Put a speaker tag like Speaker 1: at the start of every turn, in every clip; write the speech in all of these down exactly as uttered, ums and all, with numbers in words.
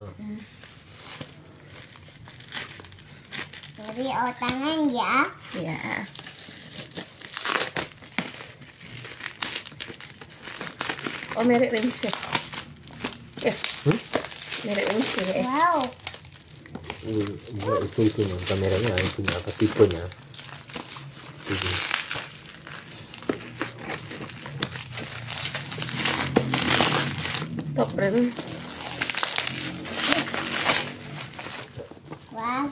Speaker 1: Hmm. Sorry, oh tangan ya. Ya. Oh, merek Remse. Ya. Hmm? Merek Remse ya. Wow.
Speaker 2: Uh, itu itunya kameranya, itunya apa tipenya. Ini.
Speaker 1: Top brand. Wah.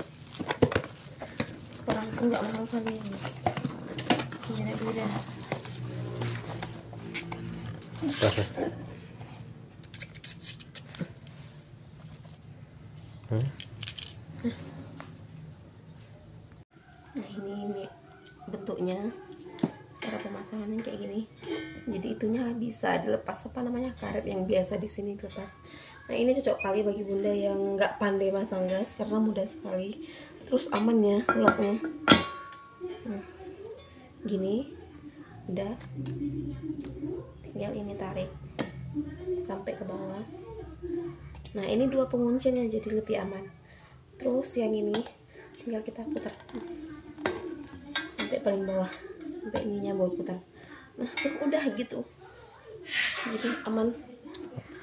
Speaker 1: Orang tuh nggak mau kali ini. Beda-beda.
Speaker 2: Hmm?
Speaker 1: Nah ini bentuknya, cara pemasangannya kayak gini. Jadi itunya bisa dilepas, apa namanya, karet yang biasa di sini dilepas. Nah ini cocok kali bagi bunda yang nggak pandai masang gas karena mudah sekali. Terus aman ya locknya. Nah, gini, udah, tinggal ini tarik sampai ke bawah. Nah ini dua penguncinya jadi lebih aman. Terus yang ini tinggal kita putar sampai paling bawah, sampai ininya mau putar. Nah tuh udah gitu, jadi aman.